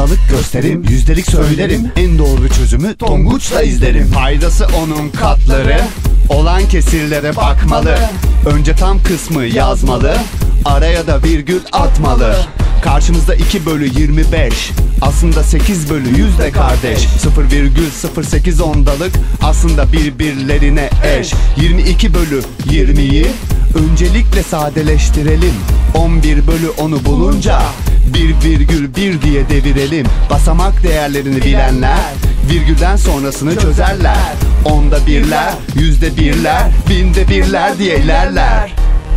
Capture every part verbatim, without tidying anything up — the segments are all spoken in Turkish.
Ondalık gösterim, yüzdelik söylerim. En doğru çözümü Tonguç'la izlerim. Faydası onun katları, olan kesirlere bakmalı. Önce tam kısmı yazmalı, araya da virgül atmalı. Karşımızda iki bölü yirmi beş, aslında sekiz bölü yüzde kardeş. Sıfır virgül sıfır sekiz ondalık, aslında birbirlerine eş. Yirmi iki bölü yirmiyi öncelikle sadeleştirelim. On bir bölü onu bulunca bir virgül bir diye devirelim. Basamak değerlerini bilenler virgülden sonrasını çözerler. Onda birler, yüzde birler, binde birler diye ilerler.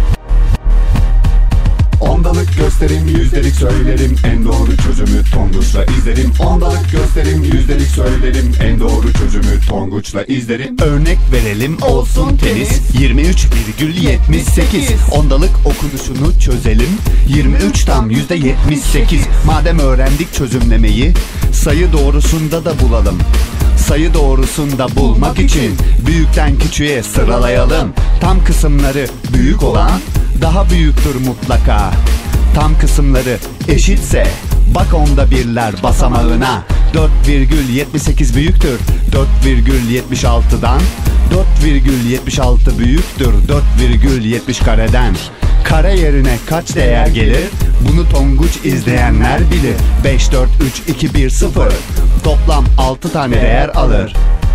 Ondalık gösterim, yüzdelik söylerim. En doğru çözümü Tonguç'la izlerim. Ondalık gösterim, yüzdelik söylerim. En doğru çözümü Tonguç'la izlerim. Örnek verelim olsun temiz. Yirmi üç virgül yetmiş sekiz. Ondalık okunuşunu çözelim. Yirmi üç tam yüzde yetmiş sekiz. Madem öğrendik çözümlemeyi, sayı doğrusunda da bulalım. Sayı doğrusunda bulmak için büyükten küçüğe sıralayalım. Tam kısımları büyük olan daha büyüktür mutlaka. Tam kısımları eşitse bak onda birler basamağına. Dört virgül yetmiş sekiz büyüktür dört virgül yetmiş altıdan. Dört virgül yetmiş altı büyüktür dört virgül yetmiş kareden. Kare yerine kaç değer gelir? Bunu Tonguç izleyenler bilir. Beş, dört, üç, iki, bir, sıfır. Toplam altı tane değer alır.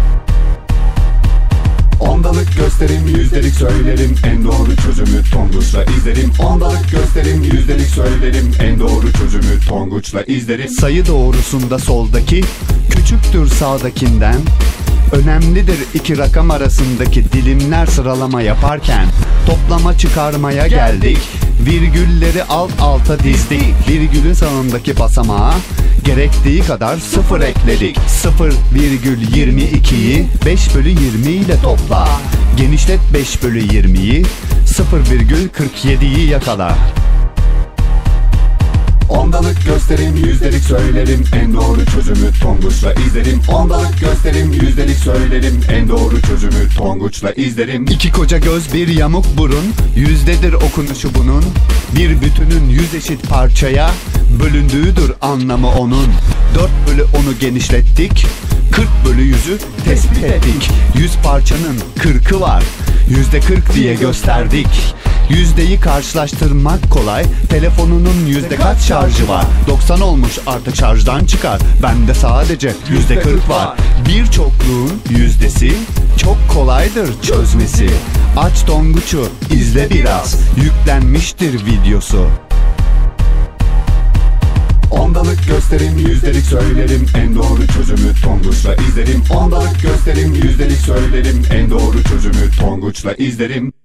Ondalık gösterim, yüzdelik söylerim. En doğru çözümü Tonguç'la izlerim. Ondalık gösterim, yüzdelik söylerim. En doğru çözümü Tonguç'la izlerim. Sayı doğrusunda soldaki küçüktür sağdakinden. Önemlidir iki rakam arasındaki dilimler sıralama yaparken. Toplama çıkarmaya geldik. Virgülleri alt alta dizdik. Virgülün sağındaki basamağa gerektiği kadar sıfır ekledik. Sıfır virgül yirmi ikiyi beş bölü yirmi ile topla. Genişlet beş bölü yirmiyi, sıfır virgül kırk yediyi yakala. Ondalık gösterim, yüzdelik söylerim. En doğru çözümü Tonguç'la izlerim. Ondalık gösterim, yüzdelik söylerim. En doğru çözümü Tonguç'la izlerim. İki koca göz, bir yamuk burun, yüzdedir okunuşu bunun. Bir bütünün yüz eşit parçaya bölündüğüdür anlamı onun. Dört bölü onu genişlettik, kırk bölü yüzü tespit ettik. Yüz parçanın kırkı var, yüzde kırk diye gösterdik. Yüzdeyi karşılaştırmak kolay. Telefonunun yüzde kaç şarjı var? doksan olmuş, artık şarjdan çıkar. Bende sadece yüzde kırk var. Bir çokluğun yüzdesi çok kolaydır çözmesi. Aç Tonguç'u izle biraz, yüklenmiştir videosu. Ondalık gösterim, yüzdelik söylerim. En doğru çözümü Tonguç'la izlerim. Ondalık gösterim, yüzdelik söylerim. En doğru çözümü Tonguç'la izlerim.